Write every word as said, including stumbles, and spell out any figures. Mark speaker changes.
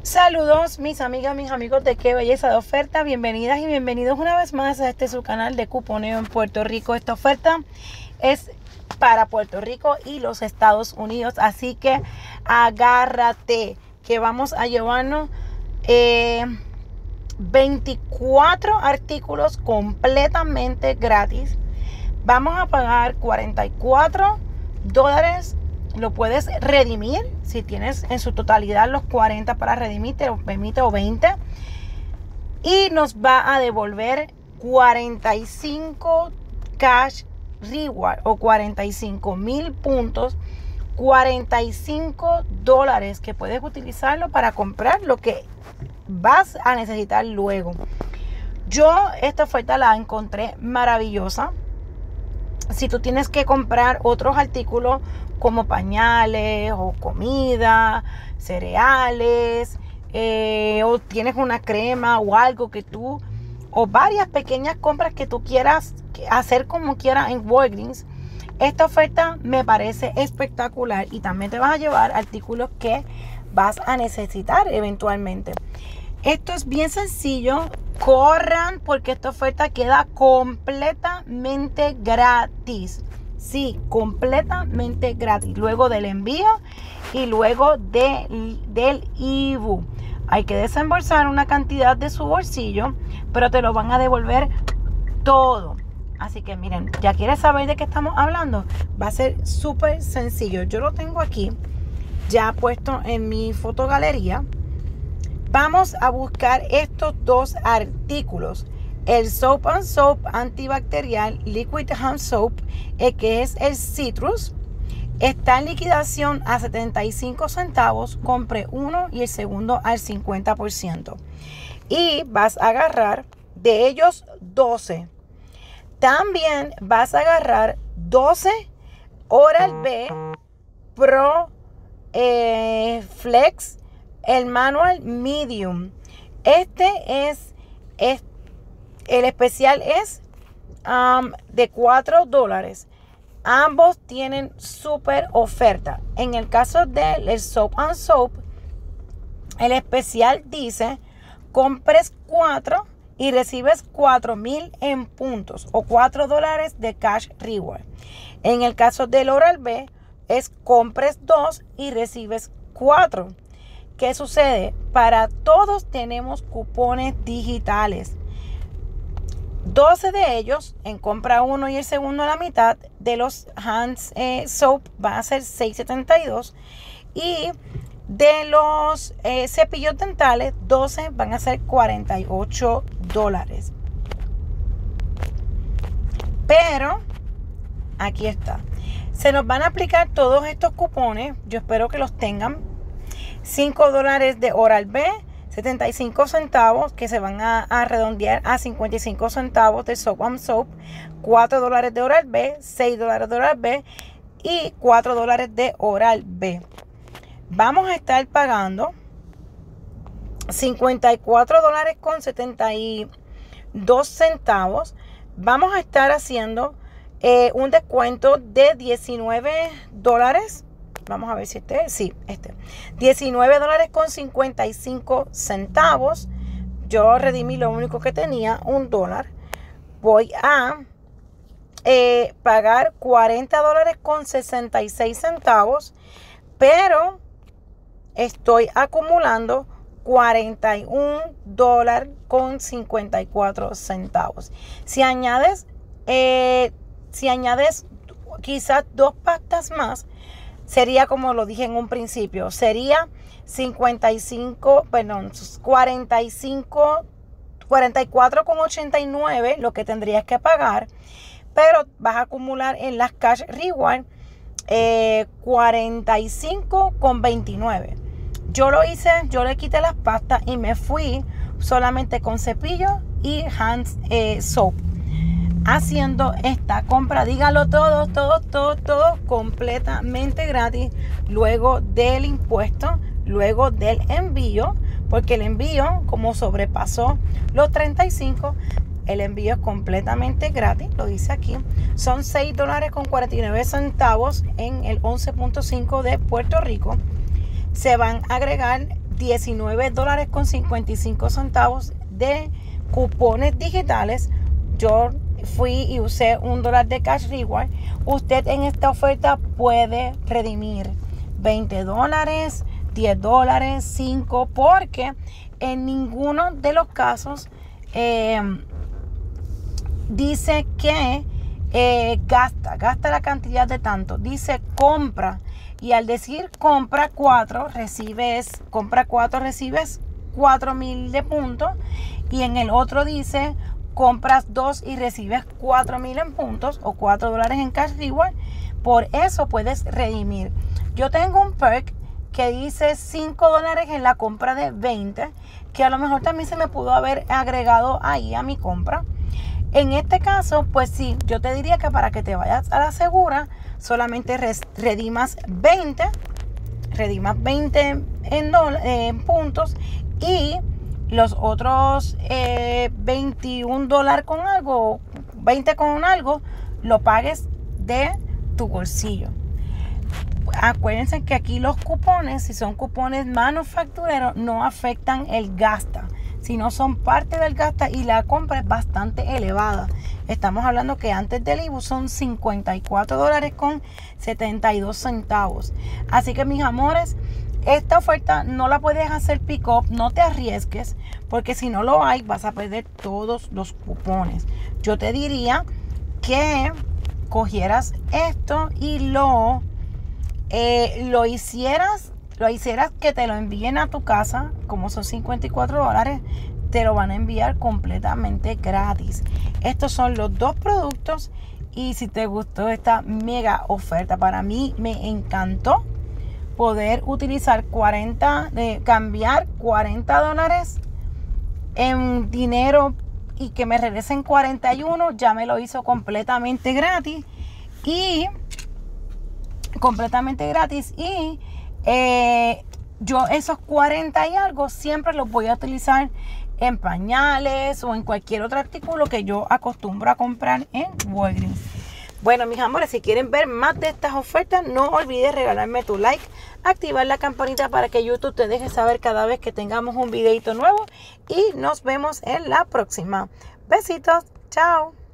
Speaker 1: Saludos mis amigas, mis amigos de Qué Belleza de Oferta. Bienvenidas y bienvenidos una vez más a este su canal de cuponeo en Puerto Rico. Esta oferta es para Puerto Rico y los Estados Unidos, así que agárrate que vamos a llevarnos eh, veinticuatro artículos completamente gratis. Vamos a pagar cuarenta y cuatro dólares. Lo puedes redimir si tienes en su totalidad los cuarenta para redimir, te lo permite, o veinte. Y nos va a devolver cuarenta y cinco cash reward o cuarenta y cinco mil puntos, cuarenta y cinco dólares que puedes utilizarlo para comprar lo que vas a necesitar luego. Yo esta oferta la encontré maravillosa. Si tú tienes que comprar otros artículos como pañales o comida, cereales, eh, o tienes una crema o algo que tú, o varias pequeñas compras que tú quieras hacer como quieras en Walgreens, esta oferta me parece espectacular y también te vas a llevar artículos que vas a necesitar eventualmente. Esto es bien sencillo. Corran porque esta oferta queda completamente gratis. Sí, completamente gratis. Luego del envío y luego de, del I V U. Hay que desembolsar una cantidad de su bolsillo, pero te lo van a devolver todo. Así que miren, ya quieres saber de qué estamos hablando. Va a ser súper sencillo. Yo lo tengo aquí ya puesto en mi fotogalería. Vamos a buscar estos dos artículos. El Soap and Soap antibacterial Liquid Hand Soap, eh, que es el Citrus. Está en liquidación a setenta y cinco centavos. Compre uno y el segundo al cincuenta por ciento. Y vas a agarrar de ellos doce. También vas a agarrar doce Oral-B Pro eh, Flex, el manual medium. Este es, es el especial es um, de cuatro dólares. Ambos tienen súper oferta. En el caso del Soap and Soap, el especial dice compres cuatro y recibes cuatro mil en puntos o cuatro dólares de cash reward. En el caso del Oral-B es compres dos y recibes cuatro. ¿Qué sucede? Para todos tenemos cupones digitales. doce de ellos en compra uno y el segundo a la mitad de los Hands eh, Soap va a ser seis setenta y dos. Y de los eh, cepillos dentales, doce van a ser cuarenta y ocho dólares. Pero aquí está. Se nos van a aplicar todos estos cupones. Yo espero que los tengan. cinco dólares de Oral-B, setenta y cinco centavos que se van a, a redondear a cincuenta y cinco centavos de Soap and Soap, cuatro dólares de Oral-B, seis dólares de Oral-B y cuatro dólares de Oral-B. Vamos a estar pagando cincuenta y cuatro dólares con setenta y dos centavos. Vamos a estar haciendo eh, un descuento de diecinueve dólares. Vamos a ver si este, sí, este. diecinueve dólares con cincuenta y cinco centavos. Yo redimí lo único que tenía, un dólar. Voy a eh, pagar cuarenta dólares con sesenta y seis centavos. Pero estoy acumulando cuarenta y un dólares con cincuenta y cuatro centavos. Si añades, eh, si añades quizás dos pastas más, sería como lo dije en un principio, sería cincuenta y cinco, perdón, cuarenta y cinco, cuarenta y cuatro con ochenta y nueve lo que tendrías que pagar, pero vas a acumular en las cash reward eh, cuarenta y cinco con veintinueve. Yo lo hice, yo le quité las pastas y me fui solamente con cepillo y hands eh, soap. Haciendo esta compra, dígalo todo, todo, todo, todo completamente gratis, luego del impuesto, luego del envío, porque el envío, como sobrepasó los treinta y cinco, el envío es completamente gratis, lo dice aquí, son seis dólares con cuarenta y nueve centavos en el once punto cinco de Puerto Rico. Se van a agregar diecinueve dólares con cincuenta y cinco centavos de cupones digitales. Yo fui y usé un dólar de Cash Reward. Usted en esta oferta puede redimir veinte dólares, diez dólares, cinco, porque en ninguno de los casos eh, dice que eh, gasta, gasta la cantidad de tanto. Dice compra. Y al decir compra cuatro, recibes, compra cuatro, recibes cuatro mil de puntos. Y en el otro dice compras dos y recibes cuatro mil en puntos o cuatro dólares en Cash Reward. Por eso puedes redimir. Yo tengo un perk que dice cinco dólares en la compra de veinte, que a lo mejor también se me pudo haber agregado ahí a mi compra. En este caso, pues sí, yo te diría que para que te vayas a la segura, solamente redimas veinte, redimas veinte en, eh, en puntos, y los otros eh, veintiún dólares con algo, veinte con algo, lo pagues de tu bolsillo. Acuérdense que aquí los cupones, si son cupones manufactureros, no afectan el gasta, sino son parte del gasta, y la compra es bastante elevada. Estamos hablando que antes del I V U son cincuenta y cuatro dólares con setenta y dos centavos. Así que, mis amores, esta oferta no la puedes hacer pick up, no te arriesgues, porque si no lo hay vas a perder todos los cupones. Yo te diría que cogieras esto y lo eh, lo hicieras lo hicieras que te lo envíen a tu casa. Como son cincuenta y cuatro dólares, te lo van a enviar completamente gratis. Estos son los dos productos, y si te gustó esta mega oferta, para mí me encantó poder utilizar cuarenta, eh, cambiar cuarenta dólares en dinero y que me regresen cuarenta y uno. Ya me lo hizo completamente gratis y completamente gratis y eh, yo esos cuarenta y algo siempre los voy a utilizar en pañales o en cualquier otro artículo que yo acostumbro a comprar en Walgreens. Bueno, mis amores, si quieren ver más de estas ofertas, no olvides regalarme tu like, activar la campanita para que YouTube te deje saber cada vez que tengamos un videito nuevo, y nos vemos en la próxima. Besitos, chao.